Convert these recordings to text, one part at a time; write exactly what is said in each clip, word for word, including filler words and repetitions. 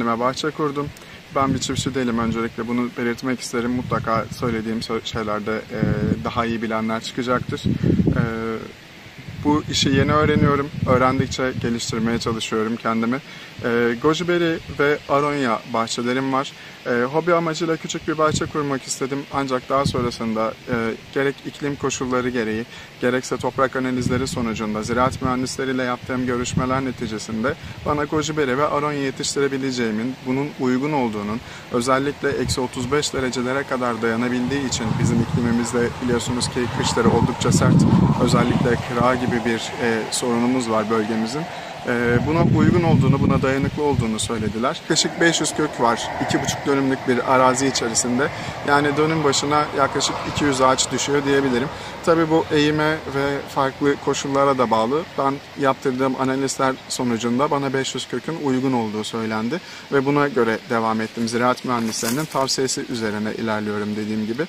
kendime bahçe kurdum. Ben bir çiftçi değilim, öncelikle bunu belirtmek isterim. Mutlaka söylediğim şeylerde daha iyi bilenler çıkacaktır. Bu işi yeni öğreniyorum. Öğrendikçe geliştirmeye çalışıyorum kendimi. E, goji berry ve aronya bahçelerim var. E, hobi amacıyla küçük bir bahçe kurmak istedim. Ancak daha sonrasında e, gerek iklim koşulları gereği, gerekse toprak analizleri sonucunda ziraat mühendisleriyle yaptığım görüşmeler neticesinde bana goji berry ve aronya yetiştirebileceğimin, bunun uygun olduğunun, özellikle eksi otuz beş derecelere kadar dayanabildiği için bizim iklimimizde biliyorsunuz ki kışları oldukça sert, özellikle kıra gibi bir e, sorunumuz var bölgemizin. E, buna uygun olduğunu, buna dayanıklı olduğunu söylediler. Yaklaşık beş yüz kök var, iki buçuk dönümlük bir arazi içerisinde. Yani dönüm başına yaklaşık iki yüz ağaç düşüyor diyebilirim. Tabii bu eğime ve farklı koşullara da bağlı. Ben yaptırdığım analizler sonucunda bana beş yüz kökün uygun olduğu söylendi. Ve buna göre devam ettim. Ziraat mühendislerinin tavsiyesi üzerine ilerliyorum dediğim gibi.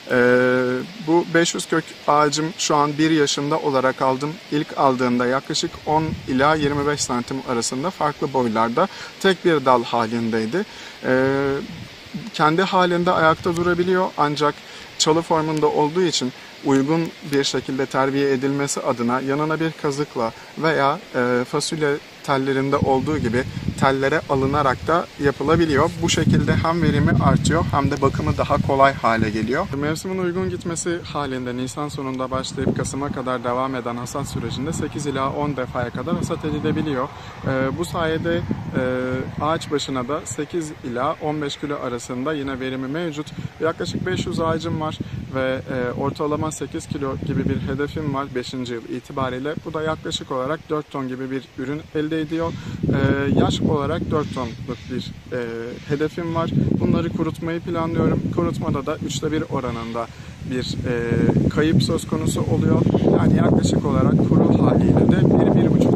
Ee, bu beş yüz kök ağacım şu an bir yaşında olarak aldım. İlk aldığımda yaklaşık on ila yirmi beş santim arasında farklı boylarda tek bir dal halindeydi. Ee, kendi halinde ayakta durabiliyor, ancak çalı formunda olduğu için uygun bir şekilde terbiye edilmesi adına yanına bir kazıkla veya e, fasulye tellerinde olduğu gibi tellere alınarak da yapılabiliyor. Bu şekilde hem verimi artıyor hem de bakımı daha kolay hale geliyor. Mevsimin uygun gitmesi halinde Nisan sonunda başlayıp Kasım'a kadar devam eden hasat sürecinde sekiz ila on defaya kadar hasat edilebiliyor. E, bu sayede e, ağaç başına da sekiz ila on beş kilo arasında yine verimi mevcut. Yaklaşık beş yüz ağacım var ve e, ortalama sekiz kilo gibi bir hedefim var beşinci yıl itibariyle. Bu da yaklaşık olarak dört ton gibi bir ürün elde ediyor. Ee, yaş olarak dört tonluk bir e, hedefim var. Bunları kurutmayı planlıyorum. Kurutmada da üçte bir oranında bir e, kayıp söz konusu oluyor. Yani yaklaşık olarak kuru haliyle de bir bir buçuk